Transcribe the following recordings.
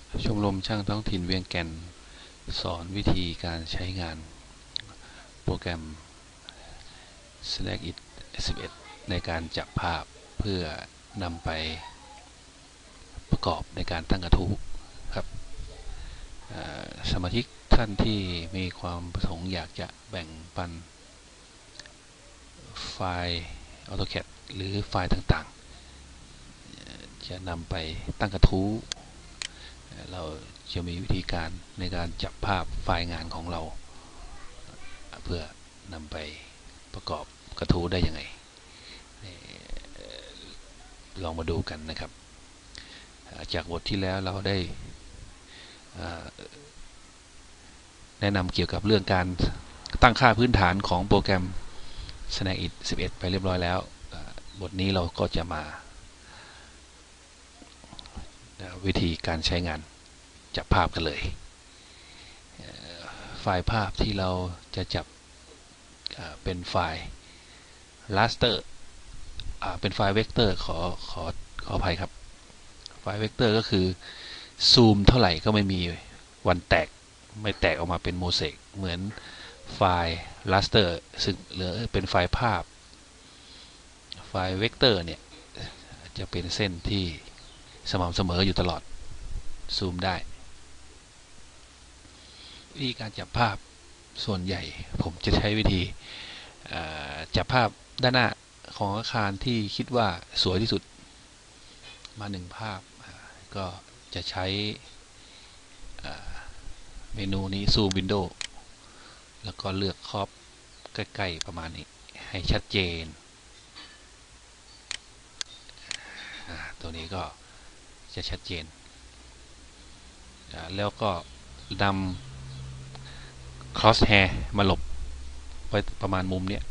ชมรมช่างท้องถิ่นเวียงแก่นสอนวิธีการใช้งานโปรแกรม SnackIt 11ในการจับภาพเพื่อนำไปประกอบในการตั้งกระทู้ครับสมาชิกท่านที่มีความประสงค์อยากจะแบ่งปันไฟล์ AutoCAD หรือไฟล์ต่างๆจะนำไปตั้งกระทู้เราจะมีวิธีการในการจับภาพไฟล์งานของเราเพื่อนำไปประกอบกระทู้ได้ยังไงลองมาดูกันนะครับจากบทที่แล้วเราได้แนะนำเกี่ยวกับเรื่องการตั้งค่าพื้นฐานของโปรแกรม SnackIt 11ไปเรียบร้อยแล้วบทนี้เราก็จะมาวิธีการใช้งานจับภาพกันเลยไฟล์ภาพที่เราจะจับเป็นไฟล์ raster เป็นไฟล์เวกเตอร์ขออภัยครับไฟล์เวกเตอร์ก็คือซูมเท่าไหร่ก็ไม่มีวันแตกไม่แตกออกมาเป็นโมเสกเหมือนไฟล์ raster ซึ่งเหลือเป็นไฟล์ภาพไฟล์เวกเตอร์เนี่ยจะเป็นเส้นที่สม่ำเสมออยู่ตลอดซูมได้วิธีการจับภาพส่วนใหญ่ผมจะใช้วิธีจับภาพด้านหน้าของอาคารที่คิดว่าสวยที่สุดมา1ภาพก็จะใช้เมนูนี้ซูมวินโดว์แล้วก็เลือกครอบใกล้ๆประมาณนี้ให้ชัดเจนตัวนี้ก็จะชัดเจนแล้วก็นำ crosshair มาหลบไว้ประมาณมุมเนี้ย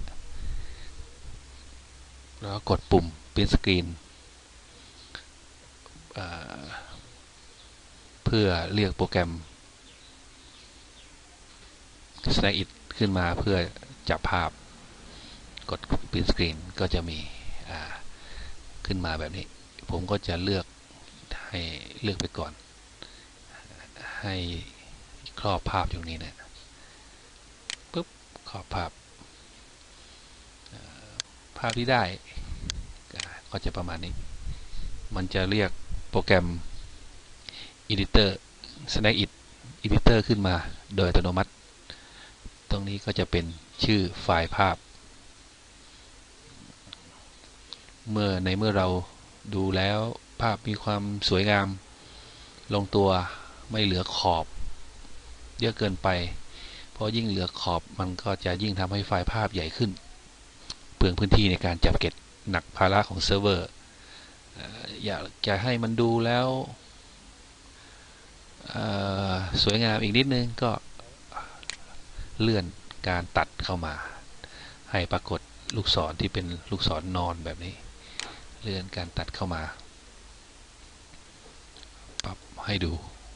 แล้วกดปุ่ม print screen เพื่อเรียกโปรแกรม SnackIt ขึ้นมาเพื่อจับภาพกด print screen ก็จะมีขึ้นมาแบบนี้ผมก็จะเลือกให้เลือกไปก่อนให้ครอบภาพอยู่นี้นะปุ๊บครอบภาพที่ได้ก็จะประมาณนี้มันจะเรียกโปรแกรม Editor SnackIt Editor ขึ้นมาโดยอัตโนมัติตรงนี้ก็จะเป็นชื่อไฟล์ภาพเมื่อเราดูแล้วภาพมีความสวยงามลงตัวไม่เหลือขอบเยอะเกินไปเพราะยิ่งเหลือขอบมันก็จะยิ่งทำให้ไฟล์ภาพใหญ่ขึ้นเปลืองพื้นที่ในการจับเก็บหนักภาระของเซิร์ฟเวอร์อยากจะให้มันดูแล้วสวยงามอีกนิดนึงก็เลื่อนการตัดเข้ามาให้ปรากฏลูกศรที่เป็นลูกศรนอนแบบนี้เลื่อนการตัดเข้ามาปรับให้ดู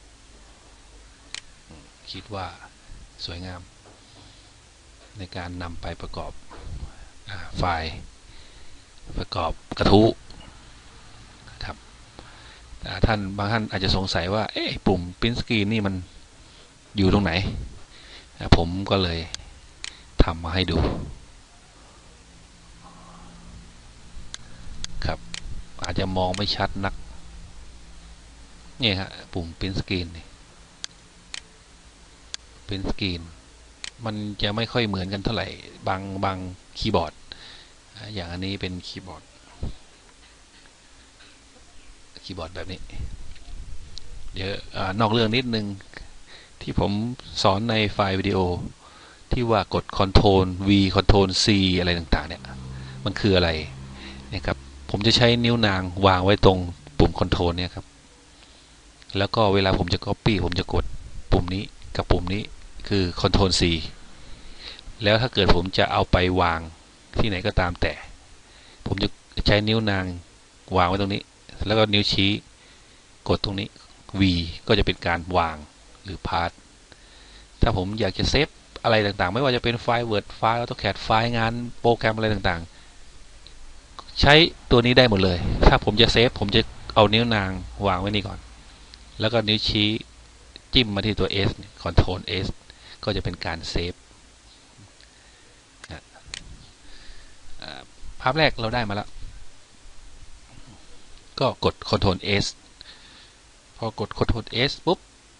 คิดว่าสวยงามในการนำไปประกอบไฟล์ประกอบกระทู้ครับบางท่านอาจจะสงสัยว่าปุ่ม Print Screen นี่มันอยู่ตรงไหนผมก็เลยทำมาให้ดูครับอาจจะมองไม่ชัดนักนี่ฮะปุ่ม Print Screen นี่ Print Screen มันจะไม่ค่อยเหมือนกันเท่าไหร่บางคีย์บอร์ดอย่างอันนี้เป็นคีย์บอร์ดแบบนี้เดี๋ยวนอกเรื่องนิดนึงที่ผมสอนในไฟล์วิดีโอที่ว่ากด Ctrl V Ctrl C อะไรต่างๆเนี่ยมันคืออะไรนะครับผมจะใช้นิ้วนางวางไว้ตรงปุ่ม Ctrl เนี่ยครับแล้วก็เวลาผมจะ Copy ผมจะกดปุ่มนี้กับปุ่มนี้คือ Ctrl C แล้วถ้าเกิดผมจะเอาไปวางที่ไหนก็ตามแต่ผมจะใช้นิ้วนางวางไว้ตรงนี้แล้วก็นิ้วชี้กดตรงนี้ V ก็จะเป็นการวางหรือพาสถ้าผมอยากจะเซฟอะไรต่างๆไม่ว่าจะเป็นไฟล์ Word ไฟล์ AutoCAD ไฟล์งานโปรแกรมอะไรต่างๆใช้ตัวนี้ได้หมดเลยถ้าผมจะเซฟผมจะเอานิ้วนางวางไว้นี่ก่อนแล้วก็นิ้วชี้จิ้มมาที่ตัว S Ctrl S ก็จะเป็นการเซฟภาพแรกเราได้มาแล้วก็กด Ctrl S พอกด Ctrl S ปุ๊บ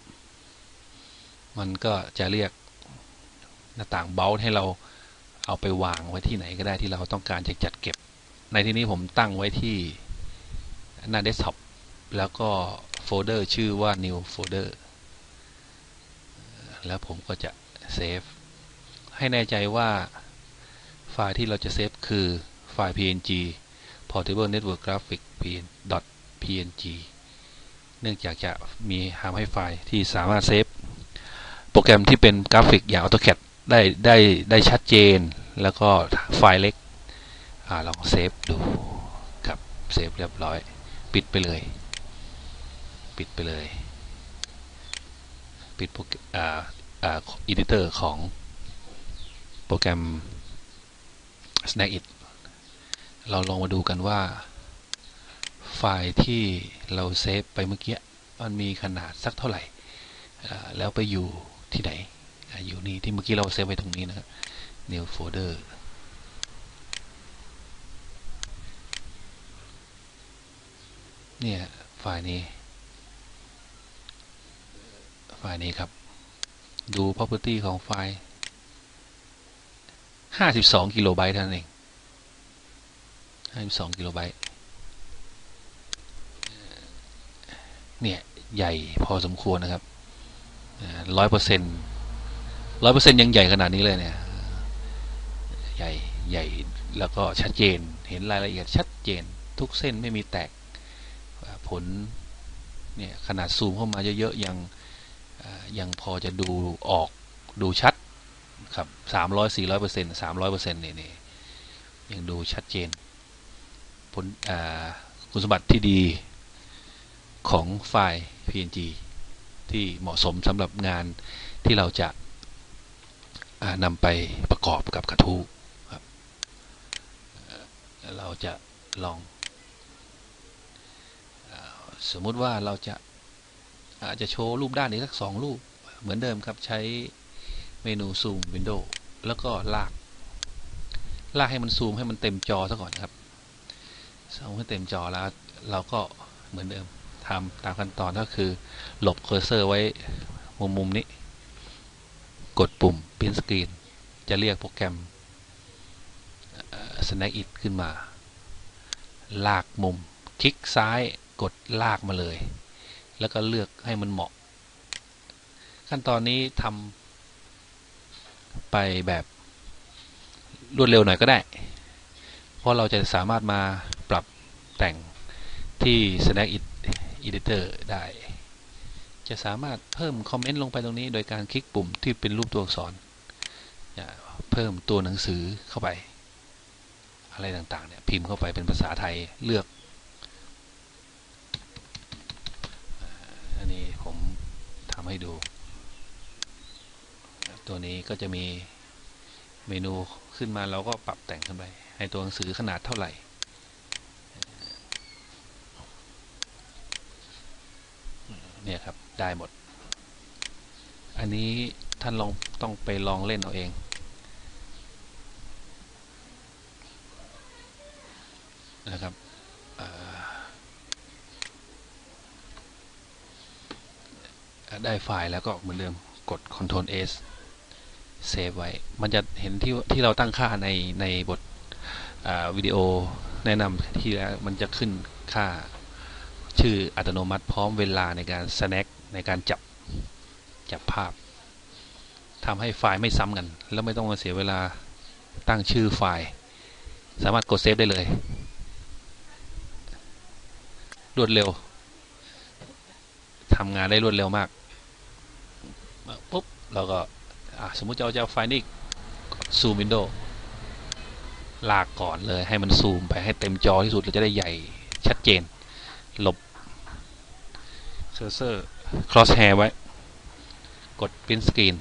มันก็จะเรียกหน้าต่างเบราว์ให้เราเอาไปวางไว้ที่ไหนก็ได้ที่เราต้องการจะจัดเก็บในที่นี้ผมตั้งไว้ที่หน้าเดสก์ท็อปแล้วก็โฟลเดอร์ชื่อว่า new folder แล้วผมก็จะเซฟให้แน่ใจว่าไฟล์ที่เราจะเซฟคือไฟล์ png portable network graphic png เนื่องจากจะมีทำให้ไฟล์ที่สามารถเซฟโปรแกรมที่เป็นกราฟิกอย่าง AutoCAD ได้ชัดเจนแล้วก็ไฟล์เล็กลองเซฟดูครับเซฟเรียบร้อยปิดไปเลยปิดeditor ของโปรแกรม Snagit เราลองมาดูกันว่าไฟล์ที่เราเซฟไปเมื่อกี้มันมีขนาดสักเท่าไหร่แล้วไปอยู่ที่ไหนอยู่นี่ที่เมื่อกี้เราเซฟไว้ตรงนี้นะครับ new folder เนี่ยไฟล์นี้ครับดู property ของไฟล์52กิโลไบต์เท่านั้นเอง52กิโลไบต์เนี่ยใหญ่พอสมควรนะครับ100%ยังใหญ่ขนาดนี้เลยเนี่ยใหญ่แล้วก็ชัดเจนเห็นรายละเอียดชัดเจนทุกเส้นไม่มีแตกผลเนี่ยขนาดซูมเข้ามาเยอะๆยังพอจะดูออกดูชัดครับ300-400% 300% นี่ยังดูชัดเจนผลคุณสมบัติที่ดีของไฟล์ PNG ที่เหมาะสมสำหรับงานที่เราจะนำไปประกอบกับกระทู้ครับเราจะลองสมมุติว่าเราอาจจะโชว์รูปด้านนี้สัก2รูปเหมือนเดิมครับใช้เมนูซูมวินโดว์แล้วก็ลากให้มันซูมให้มันเต็มจอซะก่อนครับซูมให้เต็มจอแล้วเราก็เหมือนเดิมทำตามขั้นตอนก็คือหลบเคอร์เซอร์ไว้มุมนี้กดปุ่ม Print Screen จะเรียกโปรแกรม Snagit ขึ้นมาลากมุมคลิกซ้ายกดลากมาเลยแล้วก็เลือกให้มันเหมาะขั้นตอนนี้ทำไปแบบรวดเร็วหน่อยก็ได้เพราะเราจะสามารถมาปรับแต่งที่ Snagit Editor ได้จะสามารถเพิ่มคอมเมนต์ลงไปตรงนี้โดยการคลิกปุ่มที่เป็นรูปตัวอักษรเพิ่มตัวหนังสือเข้าไปอะไรต่างๆเนี่ยพิมพ์เข้าไปเป็นภาษาไทยเลือกอันนี้ผมทำให้ดูตัวนี้ก็จะมีเมนูขึ้นมาเราก็ปรับแต่งขึ้นไปให้ตัวหนังสือขนาดเท่าไหร่เนี่ยครับได้หมดอันนี้ท่านต้องไปลองเล่นเอาเองนะครับได้ไฟล์แล้วก็เหมือนเดิมกด Ctrl S เซฟไว้มันจะเห็นที่เราตั้งค่าในบทวิดีโอแนะนำที่แล้วมันจะขึ้นค่าชื่ออัตโนมัติพร้อมเวลาในการ snack ในการจับภาพทำให้ไฟล์ไม่ซ้ำกันแล้วไม่ต้องมาเสียเวลาตั้งชื่อไฟล์สามารถกดเซฟได้เลยรวดเร็วทำงานได้รวดเร็วมากปุ๊บเราก็สมมุติจะเอาไฟล์นี้ซูมวินโดว์ลากก่อนเลยให้มันซูมไปให้เต็มจอที่สุดเราจะได้ใหญ่ชัดเจนหลบเคอร์เซอร์ครอสแฮร์ไว้กด Print Screen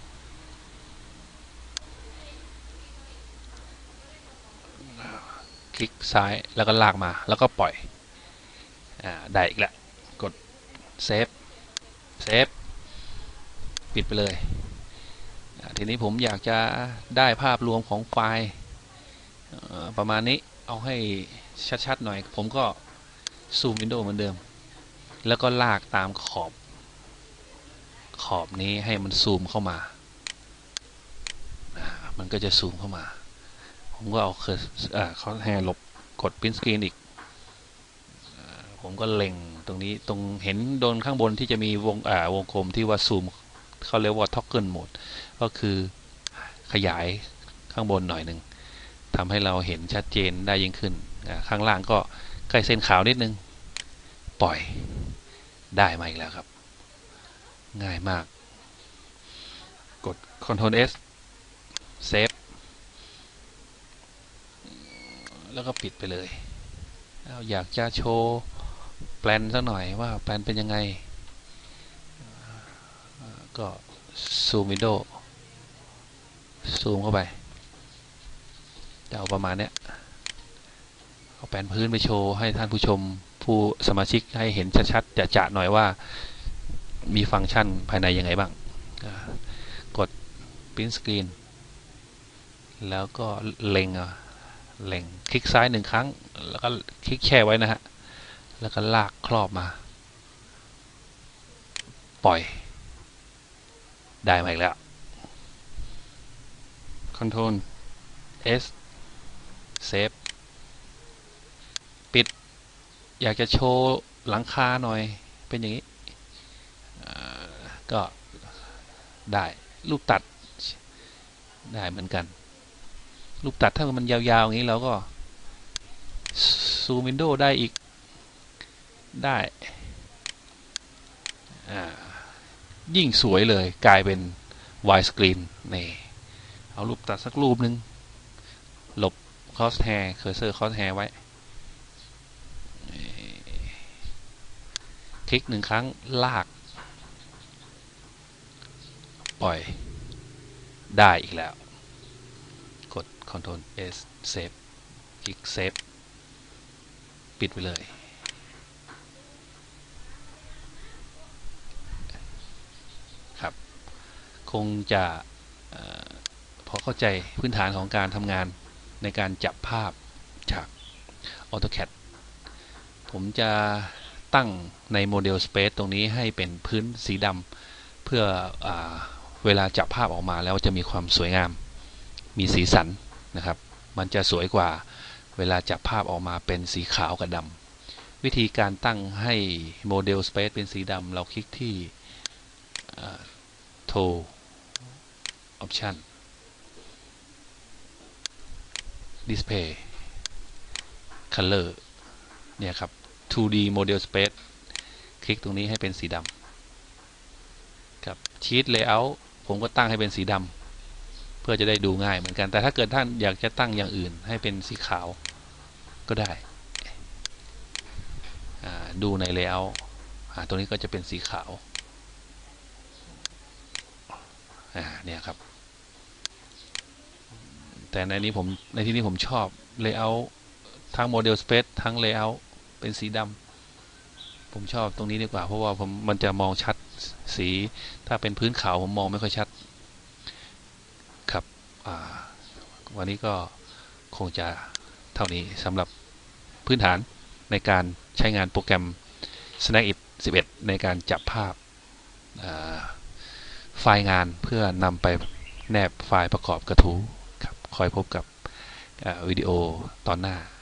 คลิกซ้ายแล้วก็ลากมาแล้วก็ปล่อยได้อีกแล้วกดเซฟเซฟปิดไปเลยทีนี้ผมอยากจะได้ภาพรวมของไฟล์ประมาณนี้เอาให้ชัดๆหน่อยผมก็ซูมวินโดว์เหมือนเดิมแล้วก็ลากตามขอบนี้ให้มันซูมเข้ามามันก็จะซูมเข้ามาผมก็เอาเขาแฮร์ลบกด Print Screen อีกผมก็เล็งตรงนี้ตรงเห็นโดนข้างบนที่จะมีวงกลมที่ว่าซูมเขาเรียกว่า Toggle Mode ก็คือขยายข้างบนหน่อยหนึ่งทำให้เราเห็นชัดเจนได้ยิ่งขึ้นข้างล่างก็ใกล้เส้นขาวนิดนึงปล่อยได้มาอีกแล้วครับง่ายมากกด Ctrl S เซฟแล้วก็ปิดไปเลยอยากจะโชว์แปลนสักหน่อยว่าแปลนเป็นยังไงก็ซูมวินโดว์ซูมเข้าไปจะเอาประมาณเนี้ยเอาแปลนพื้นไปโชว์ให้ท่านผู้ชมผู้สมาชิกให้เห็นชัดๆจะหน่อยว่ามีฟังก์ชันภายในยังไงบ้างกด Print Screen แล้วก็เล็งคลิกซ้าย1ครั้งแล้วก็คลิกแช่ไว้นะฮะแล้วก็ลากครอบมาปล่อยได้มาอีกแล้ว Ctrl S เซฟปิดอยากจะโชว์หลังคาหน่อยเป็นอย่างนี้ก็ได้รูปตัดได้เหมือนกันรูปตัดถ้ามันยาวๆอย่างนี้เราก็ซูมวินโดว์ได้อีกได้ยิ่งสวยเลยกลายเป็นไวด์สกรีนนี่เอารูปตัดสักรูปหนึ่งหลบคอสแฮร์เคอร์เซอร์คอสแฮร์ไว้คลิก1ครั้งลากปล่อยได้อีกแล้วกด Ctrl S เซฟคลิกเซฟปิดไปเลยครับคงจะพอเข้าใจพื้นฐานของการทำงานในการจับภาพจาก AutoCAD ผมจะตั้งใน Model Space ตรงนี้ให้เป็นพื้นสีดำเพื่อเวลาจับภาพออกมาแล้วจะมีความสวยงามมีสีสันนะครับมันจะสวยกว่าเวลาจับภาพออกมาเป็นสีขาวกับดำวิธีการตั้งให้ Model Space เป็นสีดำเราคลิกที่ Tool Option Display Color เนี่ยครับ 2D Model Space คลิกตรงนี้ให้เป็นสีดำครับ Sheet Layout ผมก็ตั้งให้เป็นสีดำเพื่อจะได้ดูง่ายเหมือนกันแต่ถ้าเกิดท่านอยากจะตั้งอย่างอื่นให้เป็นสีขาวก็ได้ดูใน Layout ตรงนี้ก็จะเป็นสีขาวเนี่ยครับแต่ในที่นี้ผมชอบ Layout ทั้ง Model Space ทั้ง Layout เป็นสีดำผมชอบตรงนี้ดีกว่าเพราะว่ามันจะมองชัดสีถ้าเป็นพื้นขาวผมมองไม่ค่อยชัดครับวันนี้ก็คงจะเท่านี้สำหรับพื้นฐานในการใช้งานโปรแกรม SnapIt 11 ในการจับภาพไฟล์งานเพื่อนำไปแนบไฟล์ประกอบกระทู้ครับคอยพบกับวิดีโอตอนหน้า